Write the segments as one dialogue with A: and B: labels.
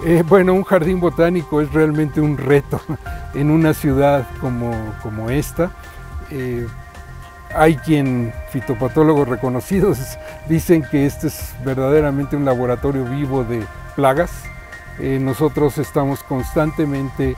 A: Bueno, un jardín botánico es realmente un reto en una ciudad como esta. Hay fitopatólogos reconocidos, dicen que este es verdaderamente un laboratorio vivo de plagas. Nosotros estamos constantemente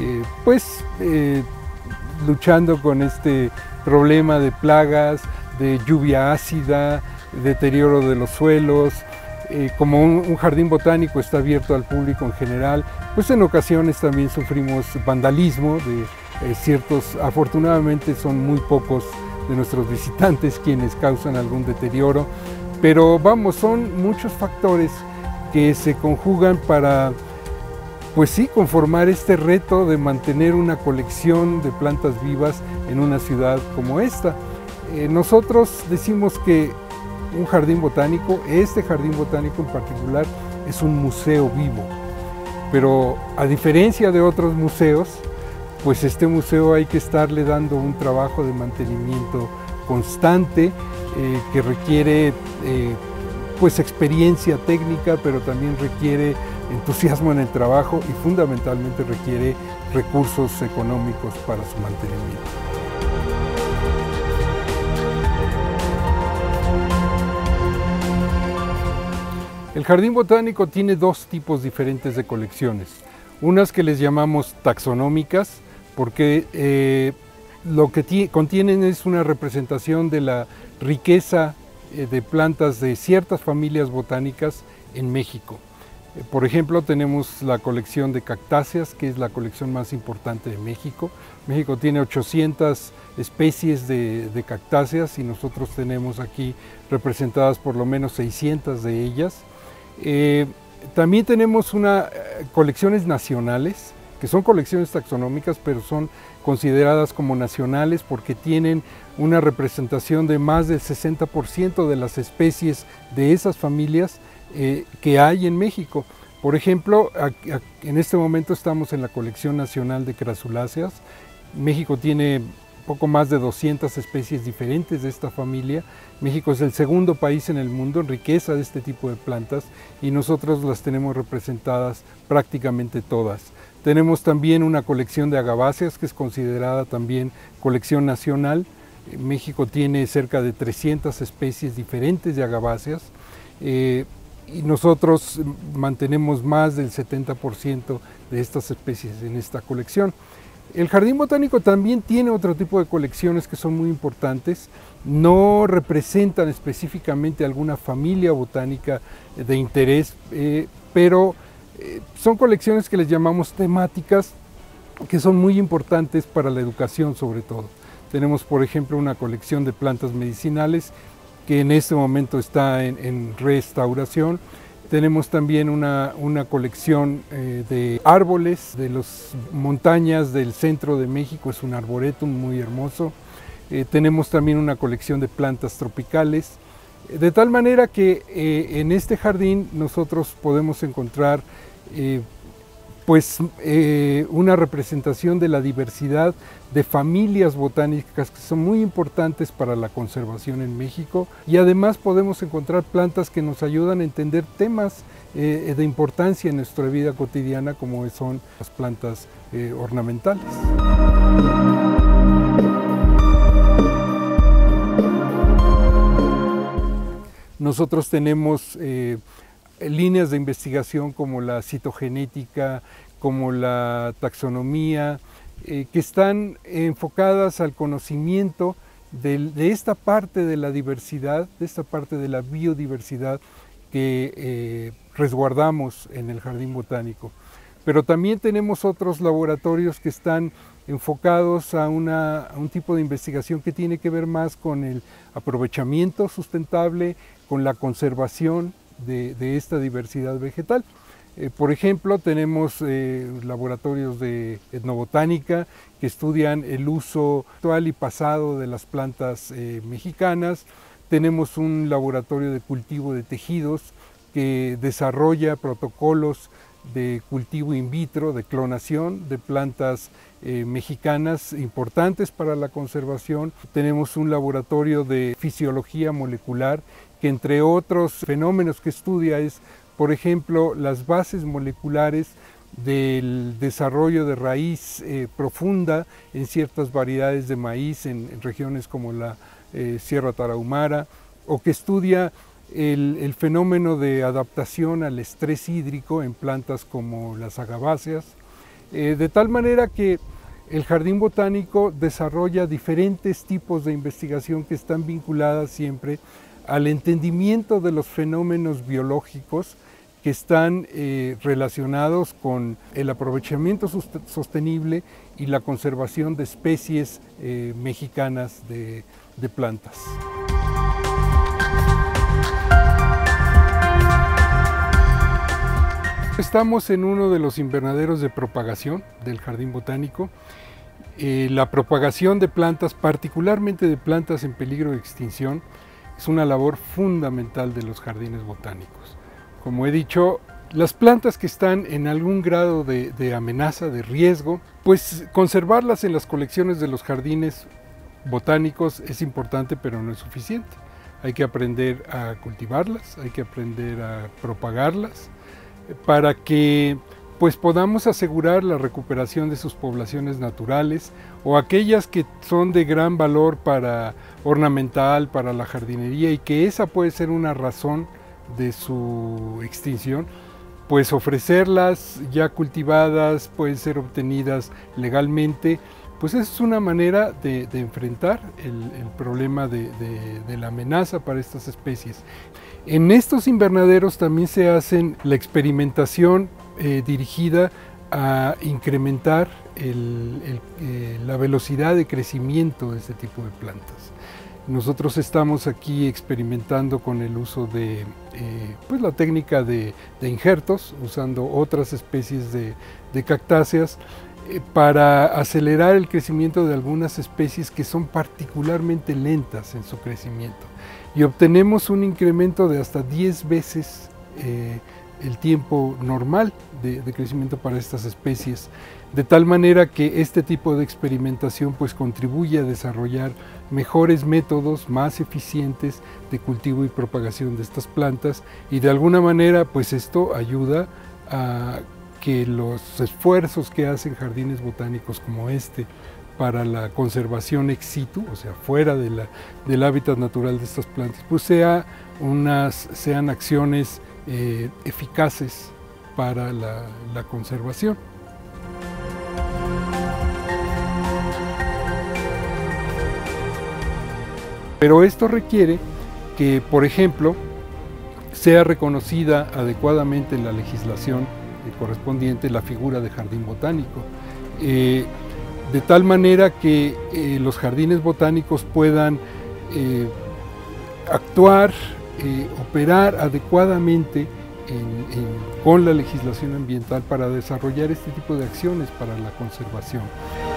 A: luchando con este problema de plagas, de lluvia ácida, deterioro de los suelos. Como un jardín botánico está abierto al público en general, pues en ocasiones también sufrimos vandalismo de ciertos, afortunadamente son muy pocos de nuestros visitantes quienes causan algún deterioro, pero vamos, son muchos factores que se conjugan para, pues sí, conformar este reto de mantener una colección de plantas vivas en una ciudad como esta. Nosotros decimos que un jardín botánico, este jardín botánico en particular, es un museo vivo, pero a diferencia de otros museos, pues este museo hay que estarle dando un trabajo de mantenimiento constante que requiere pues experiencia técnica, pero también requiere entusiasmo en el trabajo y fundamentalmente requiere recursos económicos para su mantenimiento. El jardín botánico tiene dos tipos diferentes de colecciones. Unas que les llamamos taxonómicas, porque lo que contienen es una representación de la riqueza de plantas de ciertas familias botánicas en México. Por ejemplo, tenemos la colección de cactáceas, que es la colección más importante de México. México tiene 800 especies de cactáceas y nosotros tenemos aquí representadas por lo menos 600 de ellas. También tenemos colecciones nacionales, que son colecciones taxonómicas, pero son consideradas como nacionales porque tienen una representación de más del 60% de las especies de esas familias que hay en México. Por ejemplo, en este momento estamos en la colección nacional de crasuláceas. México tiene poco más de 200 especies diferentes de esta familia. México es el segundo país en el mundo en riqueza de este tipo de plantas y nosotros las tenemos representadas prácticamente todas. Tenemos también una colección de agaváceas que es considerada también colección nacional. México tiene cerca de 300 especies diferentes de agaváceas y nosotros mantenemos más del 70% de estas especies en esta colección. El jardín botánico también tiene otro tipo de colecciones que son muy importantes, no representan específicamente alguna familia botánica de interés, pero son colecciones que les llamamos temáticas, que son muy importantes para la educación sobre todo. Tenemos, por ejemplo, una colección de plantas medicinales que en este momento está en restauración. Tenemos también una colección de árboles de las montañas del centro de México, es un arboretum muy hermoso. Tenemos también una colección de plantas tropicales, de tal manera que en este jardín nosotros podemos encontrar una representación de la diversidad de familias botánicas que son muy importantes para la conservación en México y además podemos encontrar plantas que nos ayudan a entender temas de importancia en nuestra vida cotidiana como son las plantas ornamentales. Nosotros tenemos líneas de investigación como la citogenética, como la taxonomía, que están enfocadas al conocimiento de esta parte de la diversidad, de esta parte de la biodiversidad que resguardamos en el jardín botánico. Pero también tenemos otros laboratorios que están enfocados a un tipo de investigación que tiene que ver más con el aprovechamiento sustentable, con la conservación de esta diversidad vegetal. Por ejemplo, tenemos laboratorios de etnobotánica que estudian el uso actual y pasado de las plantas mexicanas. Tenemos un laboratorio de cultivo de tejidos que desarrolla protocolos de cultivo in vitro, de clonación de plantas mexicanas importantes para la conservación. Tenemos un laboratorio de fisiología molecular que entre otros fenómenos que estudia es por ejemplo, las bases moleculares del desarrollo de raíz profunda en ciertas variedades de maíz en regiones como la Sierra Tarahumara, o que estudia el fenómeno de adaptación al estrés hídrico en plantas como las agaváceas, de tal manera que el jardín botánico desarrolla diferentes tipos de investigación que están vinculadas siempre al entendimiento de los fenómenos biológicos que están relacionados con el aprovechamiento sostenible y la conservación de especies mexicanas de plantas. Estamos en uno de los invernaderos de propagación del Jardín Botánico. La propagación de plantas, particularmente de plantas en peligro de extinción, es una labor fundamental de los jardines botánicos. Como he dicho, las plantas que están en algún grado de amenaza, de riesgo, pues conservarlas en las colecciones de los jardines botánicos es importante, pero no es suficiente. Hay que aprender a cultivarlas, hay que aprender a propagarlas, para que pues podamos asegurar la recuperación de sus poblaciones naturales o aquellas que son de gran valor para ornamental, para la jardinería, y que esa puede ser una razón de su extinción, pues ofrecerlas ya cultivadas, pueden ser obtenidas legalmente. Pues es una manera de enfrentar el problema de la amenaza para estas especies. En estos invernaderos también se hace la experimentación dirigida a incrementar la velocidad de crecimiento de este tipo de plantas. Nosotros estamos aquí experimentando con el uso de pues la técnica de injertos, usando otras especies de cactáceas, para acelerar el crecimiento de algunas especies que son particularmente lentas en su crecimiento, y obtenemos un incremento de hasta 10 veces el tiempo normal de crecimiento para estas especies, de tal manera que este tipo de experimentación pues contribuye a desarrollar mejores métodos más eficientes de cultivo y propagación de estas plantas, y de alguna manera pues esto ayuda a que los esfuerzos que hacen jardines botánicos como este para la conservación ex situ, o sea, fuera del hábitat natural de estas plantas, pues sean acciones eficaces para la conservación. Pero esto requiere que, por ejemplo, sea reconocida adecuadamente en la legislación correspondiente la figura de jardín botánico, de tal manera que los jardines botánicos puedan actuar, operar adecuadamente con la legislación ambiental para desarrollar este tipo de acciones para la conservación.